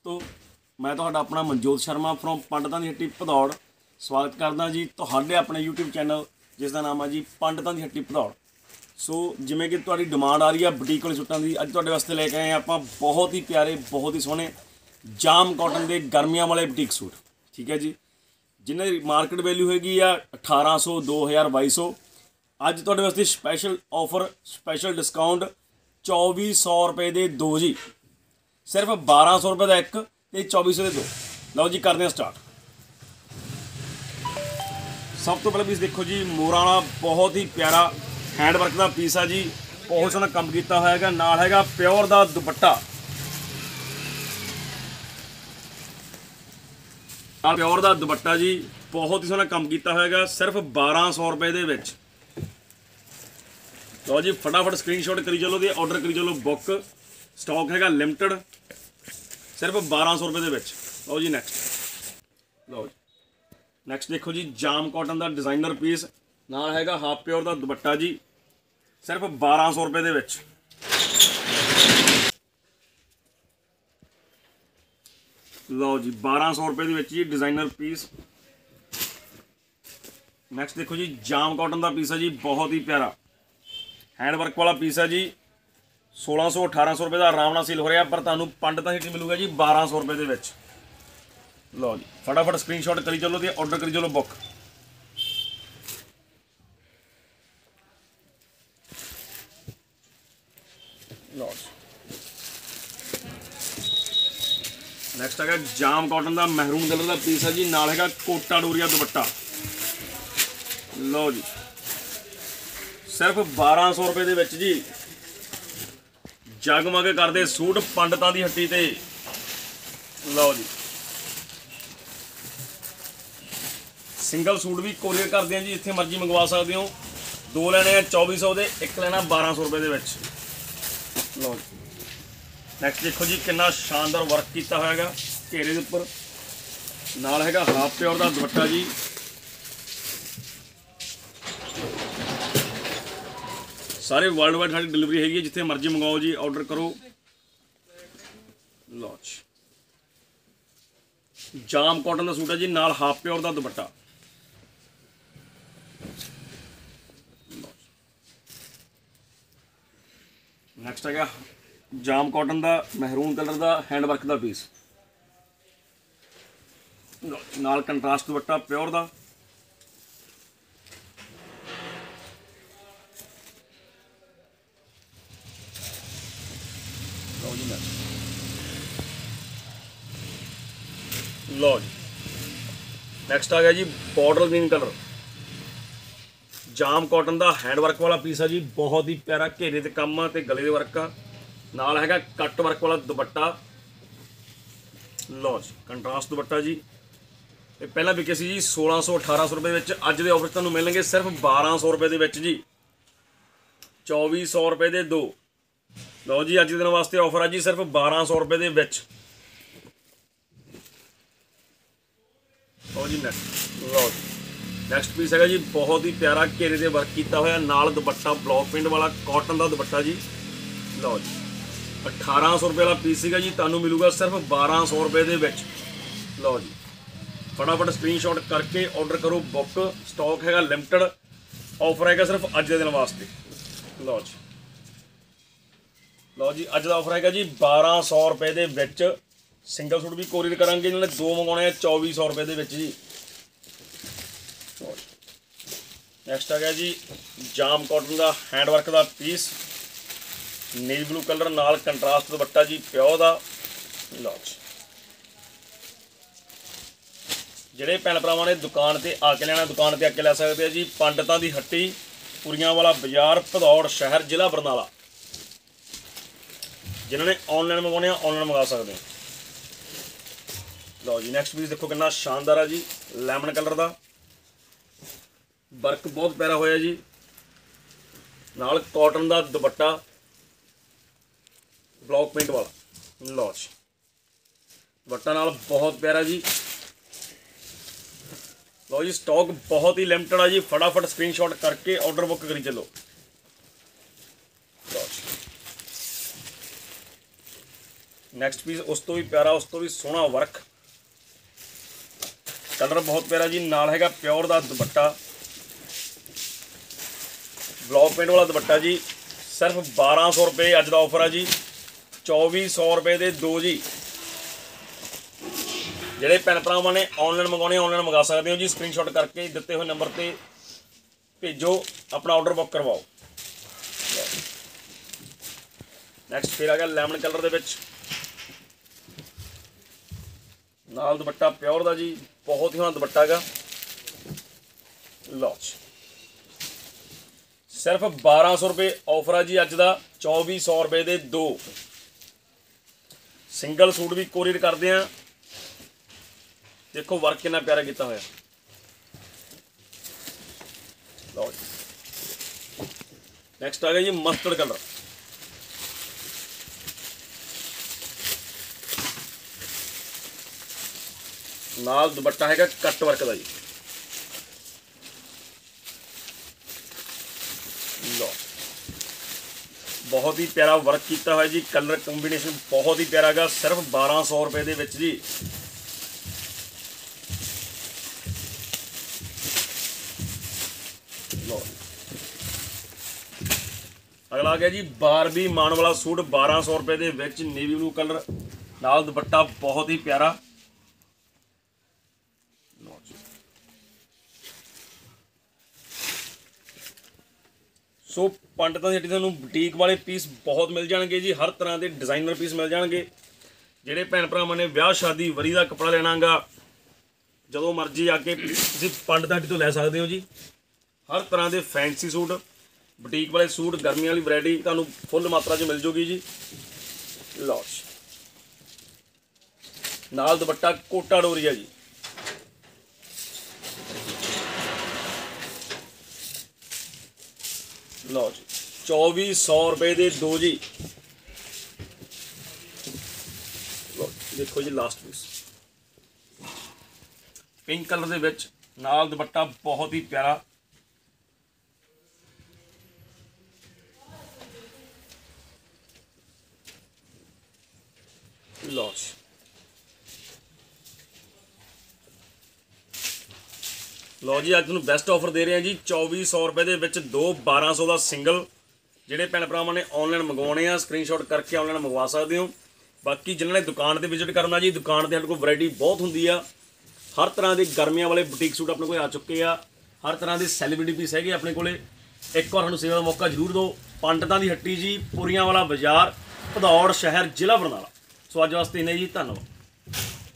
दोस्तों मैं तुहाडा अपना मनजोत शर्मा फ्रॉम पंडितां दी हट्टी भदौड़ स्वागत करदा जी तुहाडे अपने यूट्यूब चैनल जिसका नाम है जी पंडितां दी हट्टी भदौड़। सो जिवें कि तुहाडी डिमांड आ रही है बुटीक वाले सूटां दी, अज तुहाडे वास्ते लेके आए आपां बहुत ही प्यारे बहुत ही सोहने जाम कॉटन के गर्मियां वाले बुटीक सूट। ठीक है जी, जिन्हां दी मार्केट वैल्यू हैगी आ 1800 2000 2200। अज तुहाडे वास्ते स्पैशल ऑफर स्पैशल डिस्काउंट 2400 रुपए के दो जी, सिर्फ 1200 रुपए का एक तो 2400 के दो। लो जी करते हैं स्टार्ट। सब तो पहले पीस देखो जी, मोरा वाला बहुत ही प्यारा हैंड वर्क का पीस है जी, बहुत सोहना काम किया हुआ है। नाल हैगा प्योर का दुपट्टा, प्योर का दुपट्टा जी, बहुत ही सोहना काम किया हुआ है, सिर्फ 1200 रुपए के विच। लो जी फटाफट स्क्रीनशॉट करी चलो तो ऑर्डर करी चलो, बुक स्टॉक हैगा लिमिटेड, सिर्फ 1200 रुपए के विच। लो जी नैक्सट देखो जी जाम कॉटन का डिजाइनर पीस, नाल हैगा हाफ प्योर का दुपट्टा जी, सिर्फ 1200 रुपए के विच। लो जी 1200 रुपए के विच जी डिजाइनर पीस। नैक्सट देखो जी जाम कॉटन का पीस है जी, बहुत ही प्यारा हैंड वर्क वाला पीस है जी, 1600 1800 रुपए का आराम नाल सेल हो रहा, पर तुहानूं पंडितां दी हट्टी मिलूगा जी 1200 रुपए के विच। लो जी फटाफट स्क्रीनशॉट करी चलो तो ऑर्डर करी चलो बुक। लो नैक्सट है जाम कॉटन का महरून कलर का पीस है जी, नाल है कोटा डोरिया दुपट्टा। लो जी सिर्फ 1200 रुपए के विच जी, जगमग करते सूट पंडितां दी हट्टी ते। लो जी सिंगल सूट भी कोरियर करते हैं जी, इत्थे मर्जी मंगवा सकते हो। दो लेने 2400 के, एक लेना 1200 रुपए के विच। लो नैक्सट देखो जी कितना शानदार वर्क किया हुआ है घेरे के उपर, नाल हैगा हाफ प्योर का दुपट्टा जी। सारे वर्ल्ड वाइड सारी डिलीवरी हैगी, जिथे मर्जी मंगाओ जी, ऑर्डर करो। लो जाम कॉटन का सूट है जी, नाल हाफ प्योर का दुपट्टा। नैक्सट है जाम कॉटन का महरून कलर का हैंड वर्क का पीस, नाल कंट्रास्ट दुपट्टा प्योर का। लो जी नैक्सट आ गया जी border green colour, jam cotton का हैंड वर्क वाला पीस है जी, बहुत ही प्यारा घेरे ते काम ते गले दे वर्क का, नाल हैगा कट वर्क वाला दुपट्टा। लो जी कंट्रास्ट दुपट्टा जी, ये पहला बिके सी जी 1600 1800 रुपए विच, अज दे ऑफर तुहानूं मिलणगे सिर्फ 1200 रुपए दे विच जी, 2400 रुपए दे दो। लो जी अज दे दिन वास्ते ऑफर है जी सिर्फ 1200 रुपए दे विच। लो जी नैक्सट पीस है जी, बहुत ही प्यारा घेरे से वर्क किया हुआ, नाल दुपट्टा ब्लॉक प्रिंट वाला कॉटन का दुपट्टा जी। लो जी 1800 रुपए वाला पीस है जी, तुहानूं मिलूगा सिर्फ 1200 रुपए के विच। लो जी फटाफट स्क्रीनशॉट करके ऑर्डर करो बुक, स्टॉक हैगा लिमिटेड, ऑफर हैगा सिर्फ अज के दिन वास्ते। लो जी अज का ऑफर हैगा जी 1200 रुपए के विच, सिंगल सूट भी कोरियर करांगे, जिन्होंने दो मंगाने 2400 रुपए के विच जी। नैक्सट आ गया जी जाम कॉटन का हैंड वर्क का पीस, नेवी ब्लू कलर नाल कंट्रास्ट दुपट्टा जी प्योर का। लो जिहड़े भैन भरावां ने दुकान ते आके लेना दुकान ते आके लै सकते हैं जी, पंडितां दी हट्टी पुरियां वाला बाजार भदौड़ शहर जिला बरनाला। जिन्होंने ऑनलाइन मंगवाने ऑनलाइन मंगा सकते हैं। लो जी नैक्सट पीस देखो कितना शानदार है जी, लैमन कलर का वर्क बहुत प्यारा होया जी, नाल कॉटन का दुपट्टा ब्लॉक प्रिंट वाला। लो जी दुपट्टा नाल बहुत प्यारा जी। लो जी स्टॉक बहुत ही लिमिटेड है जी, फटाफट स्क्रीनशॉट करके ऑर्डर बुक करी चलो। ਨੈਕਸਟ ਪੀਸ ਉਸ ਤੋਂ ਵੀ ਪਿਆਰਾ, ਉਸ ਤੋਂ ਵੀ ਸੋਹਣਾ ਵਰਕ, ਕਲਰ ਬਹੁਤ ਪਿਆਰਾ ਜੀ। ਨਾਲ ਹੈਗਾ ਪਿਓਰ ਦਾ ਦੁਪੱਟਾ, ਬਲੌਕ ਪ੍ਰਿੰਟ ਵਾਲਾ ਦੁਪੱਟਾ ਜੀ। ਸਿਰਫ 1200 ਰੁਪਏ ਅੱਜ ਦਾ ਆਫਰ ਆ ਜੀ, 2400 ਰੁਪਏ ਦੇ ਦੋ ਜੀ। ਜਿਹੜੇ ਭੈਣ ਭਰਾਵਾਂ ਨੇ ਆਨਲਾਈਨ ਮੰਗਾਉਣੇ ਆਨਲਾਈਨ ਮੰਗਾ ਸਕਦੇ ਹੋ ਜੀ। ਸਕਰੀਨਸ਼ਾਟ ਕਰਕੇ ਦਿੱਤੇ ਹੋਏ ਨੰਬਰ ਤੇ ਭੇਜੋ, ਆਪਣਾ ਆਰਡਰ ਬੁੱਕ ਕਰਵਾਓ। ਨੈਕਸਟ ਫਿਰ ਆ ਗਿਆ ਲੈਮਨ ਕਲਰ ਦੇ ਵਿੱਚ, ਨਾਲ ਦੁਪੱਟਾ ਪਿਓਰ ਦਾ ਜੀ, ਬਹੁਤ ਹੀ ਸੋਹਣਾ ਦੁਪੱਟਾ ਹੈਗਾ। ਲਓ ਜੀ, ਸਿਰਫ 1200 ਰੁਪਏ ਆਫਰ ਆ ਜੀ ਅੱਜ ਦਾ, 2400 ਰੁਪਏ ਦੇ ਦੋ। ਸਿੰਗਲ ਸੂਟ ਵੀ ਕੋਰੀਅਰ ਕਰਦੇ ਆ। ਦੇਖੋ ਵਰਕ ਕਿੰਨਾ ਪਿਆਰਾ ਕੀਤਾ ਹੋਇਆ। ਲਓ ਜੀ, ਨੈਕਸਟ ਆ ਗਿਆ ਜੀ ਮਸਟਰਡ ਕਲਰ, ਨਾਲ ਦੁਪੱਟਾ ਹੈਗਾ ਕੱਟ ਵਰਕ ਦਾ ਜੀ। ਲਓ, ਬਹੁਤ ਹੀ ਪਿਆਰਾ ਵਰਕ ਕੀਤਾ ਹੋਇਆ ਜੀ, ਕਲਰ ਕੰਬੀਨੇਸ਼ਨ ਬਹੁਤ ਹੀ ਪਿਆਰਾ ਹੈਗਾ, ਸਿਰਫ 1200 ਰੁਪਏ ਦੇ ਵਿੱਚ ਜੀ। ਲਓ, ਅਗਲਾ ਆ ਗਿਆ ਜੀ ਬਾਰਬੀ ਮਾਨ ਵਾਲਾ ਸੂਟ, 1200 ਰੁਪਏ ਦੇ ਵਿੱਚ, ਨੇਵੀ ਬਲੂ ਕਲਰ, ਨਾਲ ਦੁਪੱਟਾ ਬਹੁਤ ਹੀ ਪਿਆਰਾ। ਸੋ ਪੰਡਤਾਂ ਦੀ ਹੱਟੀ ਤੁਹਾਨੂੰ ਬੁਟੀਕ ਵਾਲੇ ਪੀਸ ਬਹੁਤ ਮਿਲ ਜਾਣਗੇ ਜੀ, ਹਰ ਤਰ੍ਹਾਂ ਦੇ ਡਿਜ਼ਾਈਨਰ ਪੀਸ ਮਿਲ ਜਾਣਗੇ। ਜਿਹੜੇ ਭੈਣ ਭਰਾਵਾਂ ਨੇ ਵਿਆਹ ਸ਼ਾਦੀ ਵਰੀ ਦਾ ਕੱਪੜਾ ਲੈਣਾਗਾ, ਜਦੋਂ ਮਰਜ਼ੀ ਆ ਕੇ ਤੁਸੀਂ ਪੰਡਤਾਂ ਹੱਟੀ ਤੋਂ ਲੈ ਸਕਦੇ ਹੋ ਜੀ। ਹਰ ਤਰ੍ਹਾਂ ਦੇ ਫੈਂਸੀ ਸੂਟ, ਬੁਟੀਕ ਵਾਲੇ ਸੂਟ, ਗਰਮੀਆਂ ਵਾਲੀ ਵੈਰਾਈਟੀ ਤੁਹਾਨੂੰ ਫੁੱਲ ਮਾਤਰਾ 'ਚ ਮਿਲ ਜੂਗੀ ਜੀ। ਲਓ, ਨਾਲ ਦੁਪੱਟਾ ਕੋਟਾ ਡੋਰੀਆ ਜੀ। ਲਓ ਜੀ, 2400 ਰੁਪਏ ਦੇ ਦੋ ਜੀ। ਲਓ ਦੇਖੋ ਜੀ ਲਾਸਟ ਪੀਸ, ਪਿੰਕ ਕਲਰ ਦੇ ਵਿੱਚ, ਨਾਲ ਦੁਪੱਟਾ ਬਹੁਤ ਹੀ ਪਿਆਰਾ। ਲਓ ਜੀ, ਲਓ ਜੀ, ਅੱਜ ਤੁਹਾਨੂੰ ਬੈਸਟ ਆਫਰ ਦੇ ਰਹੇ ਹਾਂ ਜੀ, 2400 ਰੁਪਏ ਦੇ ਵਿੱਚ ਦੋ, 1200 ਦਾ ਸਿੰਗਲ। ਜਿਹੜੇ ਭੈਣ ਭਰਾਵਾਂ ਨੇ ਆਨਲਾਈਨ ਮੰਗਵਾਉਣੇ ਆ, ਸਕਰੀਨਸ਼ਾਟ ਕਰਕੇ ਆਨਲਾਈਨ ਮੰਗਵਾ ਸਕਦੇ ਹੋ। ਬਾਕੀ ਜਿਨ੍ਹਾਂ ਨੇ ਦੁਕਾਨ ਤੇ ਵਿਜ਼ਿਟ ਕਰਨਾ ਜੀ, ਦੁਕਾਨ ਤੇ ਸਾਡੇ ਕੋਲ ਵੈਰਾਈਟੀ ਬਹੁਤ ਹੁੰਦੀ ਆ। ਹਰ ਤਰ੍ਹਾਂ ਦੇ ਗਰਮੀਆਂ ਵਾਲੇ ਬੁਟੀਕ ਸੂਟ ਆਪਣੇ ਕੋਲ ਆ ਚੁੱਕੇ ਆ, ਹਰ ਤਰ੍ਹਾਂ ਦੇ ਸੈਲੀਬ੍ਰਿਟੀ ਪੀਸ ਹੈਗੇ ਆਪਣੇ ਕੋਲੇ। ਇੱਕ ਵਾਰ ਸਾਨੂੰ ਸੇਵਾ ਦਾ ਮੌਕਾ ਜ਼ਰੂਰ ਦਿਓ। ਪੰਡਤਾਂ ਦੀ ਹੱਟੀ ਜੀ, ਪੁਰੀਆਂ ਵਾਲਾ ਬਾਜ਼ਾਰ, ਭਦੌੜ ਸ਼ਹਿਰ, ਜ਼ਿਲ੍ਹਾ ਬਰਨਾਲਾ। ਸੋ ਅੱਜ ਵਾਸਤੇ ਇੰਨਾ ਜੀ, ਧੰਨਵਾਦ।